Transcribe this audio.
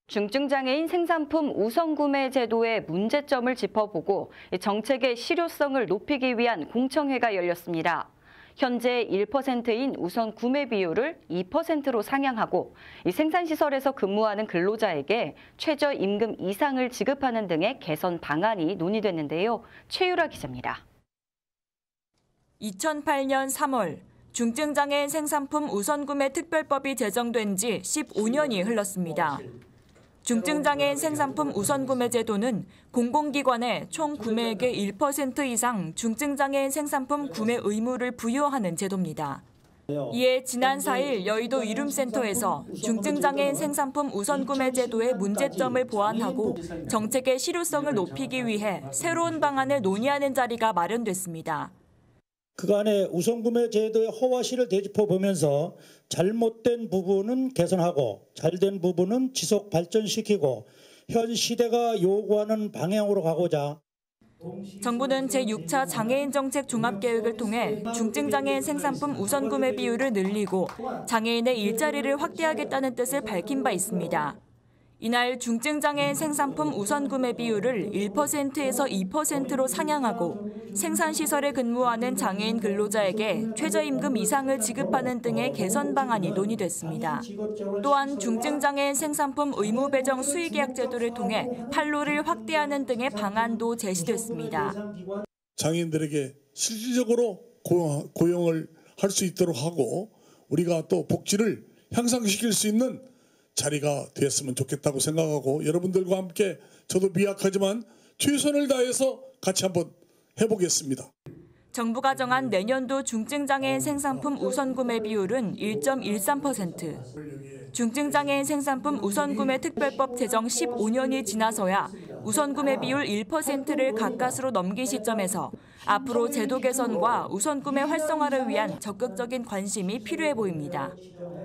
중증장애인 생산품 우선구매 제도의 문제점을 짚어보고 정책의 실효성을 높이기 위한 공청회가 열렸습니다. 현재 1%인 우선 구매 비율을 2%로 상향하고 생산시설에서 근무하는 근로자에게 최저임금 이상을 지급하는 등의 개선 방안이 논의됐는데요. 최유라 기자입니다. 2008년 3월 중증장애인 생산품 우선구매 특별법이 제정된 지 15년이 흘렀습니다. 중증장애인 생산품 우선구매 제도는 공공기관에 총 구매액의 1% 이상 중증장애인 생산품 구매 의무를 부여하는 제도입니다. 이에 지난 4일 여의도 이룸센터에서 중증장애인 생산품 우선구매 제도의 문제점을 보완하고 정책의 실효성을 높이기 위해 새로운 방안을 논의하는 자리가 마련됐습니다. 그간의 우선구매 제도의 허와시를 되짚어보면서 잘못된 부분은 개선하고 잘된 부분은 지속 발전시키고 현 시대가 요구하는 방향으로 가고자 정부는 제6차 장애인 정책 종합계획을 통해 중증장애인 생산품 우선구매 비율을 늘리고 장애인의 일자리를 확대하겠다는 뜻을 밝힌 바 있습니다. 이날 중증장애인 생산품 우선구매 비율을 1%에서 2%로 상향하고 생산시설에 근무하는 장애인 근로자에게 최저임금 이상을 지급하는 등의 개선 방안이 논의됐습니다. 또한 중증장애인 생산품 의무 배정 수의계약 제도를 통해 판로를 확대하는 등의 방안도 제시됐습니다. 장애인들에게 실질적으로 고용을 할 수 있도록 하고 우리가 또 복지를 향상시킬 수 있는 자리가 됐으면 좋겠다고 생각하고 여러분들과 함께 저도 미약하지만 최선을 다해서 같이 한번 해보겠습니다. 정부가 정한 내년도 중증장애인 생산품 우선구매 비율은 1.13%. 중증장애인 생산품 우선구매 특별법 제정 15년이 지나서야 우선구매 비율 1%를 가까스로 넘긴 시점에서 앞으로 제도 개선과 우선구매 활성화를 위한 적극적인 관심이 필요해 보입니다.